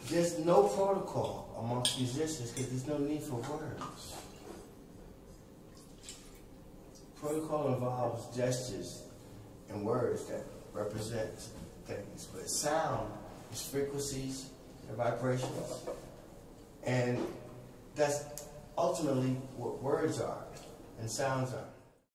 there's no protocol amongst musicians because there's no need for words. Protocol involves gestures and words that represent things, but sound is frequencies and vibrations, and that's ultimately what words are and sounds are.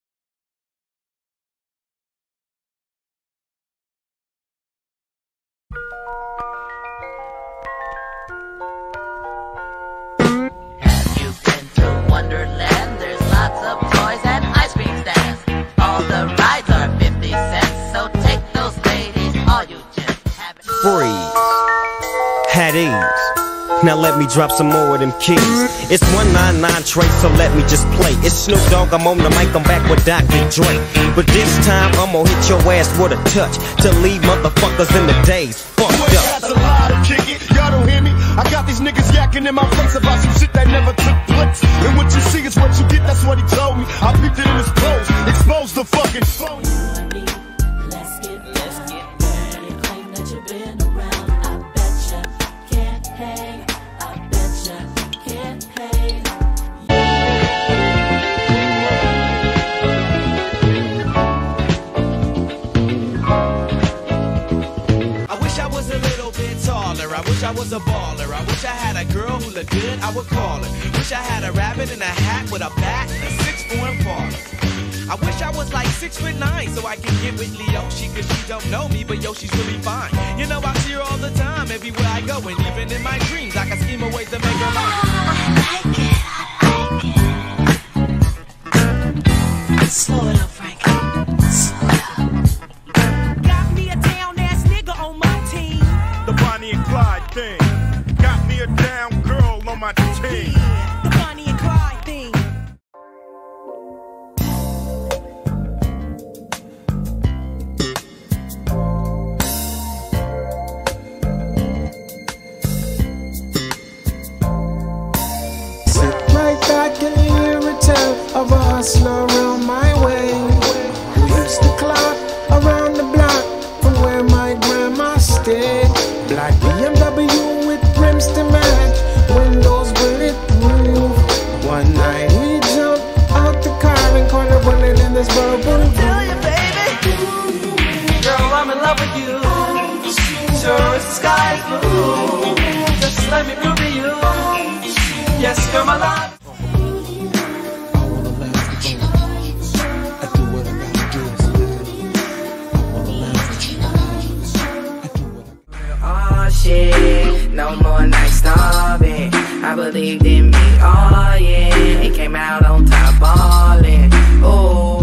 Have you been to Wonderland? There's lots of toys and ice cream stands. All the rides are 50 cents, so take those ladies, all you gents have it. Freeze. Had ease. Now let me drop some more of them keys. It's 199 Trace, so let me just play. It's Snoop Dogg, I'm on the mic, I'm back with Dr. Dre. But this time I'm gonna hit your ass with a touch to leave motherfuckers in the days fucked up. That's a lie to kick it, y'all don't hear me? I got these niggas yakking in my face about some shit that never took place. And what you see is what you get, that's what he told me. I peeped it in his clothes, exposed the fucking phone. I wish I was a baller. I wish I had a girl who looked good, I would call her. Wish I had a rabbit in a hat with a bat and a 6'4" parlor. I wish I was like 6'9" so I can get with Leoshi, cause she don't know me, but yo, she's really fine. You know, I see her all the time, everywhere I go, and even in my dreams, I can scheme a way to make her mine. Slow it up, Frank. Slow it up. Got me a down-ass nigga on my team. The Bonnie and Clyde thing. Got me a down girl on my team. The Bonnie and Clyde thing. Sit right back and hear a tale of a hustler around my way, who used to clock around the block from where my grandma stayed. Black BMW with rims to match, windows bulletproof. One night he jumped out the car and caught a bullet in this bubble. Tell you, baby, girl, I'm in love with you. Sure as the sky's blue, just let me prove to you. Yes, girl, my love. Shit, no more night starving. I believed in me, oh yeah. It came out on top ballin'. Oh.